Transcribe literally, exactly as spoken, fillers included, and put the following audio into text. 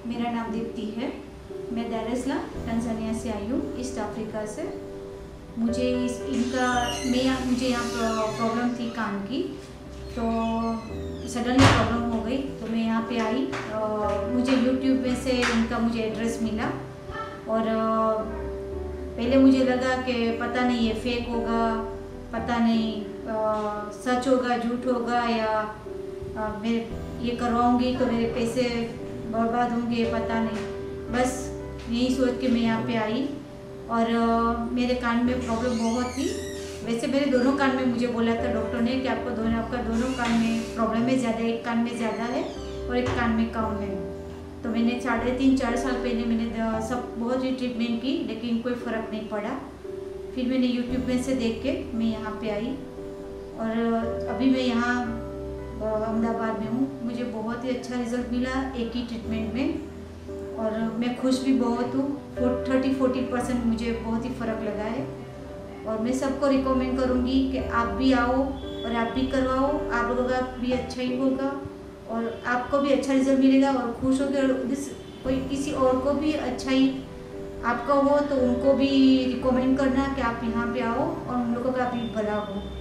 मेरा नाम दीप्ति है। मैं दार एस सलाम तंजानिया से आई हूँ, ईस्ट अफ्रीका से। मुझे इस इनका मैं यहाँ मुझे यहाँ प्रॉब्लम थी कान की, तो सडनली प्रॉब्लम हो गई तो मैं यहाँ पे आई। आ, मुझे यूट्यूब में से इनका मुझे एड्रेस मिला और आ, पहले मुझे लगा कि पता नहीं ये फेक होगा, पता नहीं आ, सच होगा झूठ होगा, या आ, मैं ये करवाऊँगी तो मेरे पैसे बर्बाद होंगे, पता नहीं। बस यही सोच के मैं यहाँ पे आई और आ, मेरे कान में प्रॉब्लम बहुत थी। वैसे मेरे दोनों कान में मुझे बोला था डॉक्टर ने कि आपको दोनों आपका दोनों कान में प्रॉब्लम है, ज़्यादा एक कान में ज़्यादा है और एक कान में कम है। तो मैंने साढ़े तीन चार साल पहले मैंने सब बहुत ही ट्रीटमेंट की, लेकिन कोई फ़र्क नहीं पड़ा। फिर मैंने यूट्यूब में से देख के मैं यहाँ पे आई और अभी मैं यहाँ अहमदाबाद में हूँ। मुझे बहुत ही अच्छा रिज़ल्ट मिला एक ही ट्रीटमेंट में और मैं खुश भी बहुत हूँ। थर्टी फोर्टी परसेंट मुझे बहुत ही फ़र्क लगा है और मैं सबको रिकमेंड करूँगी कि आप भी आओ और आप भी करवाओ। आप लोगों का भी अच्छा ही होगा और आपको भी अच्छा रिजल्ट मिलेगा और खुश होगे। और कोई किसी और को भी अच्छा ही आपका हो तो उनको भी रिकमेंड करना कि आप यहाँ पे आओ और उन लोगों का भी भला हो।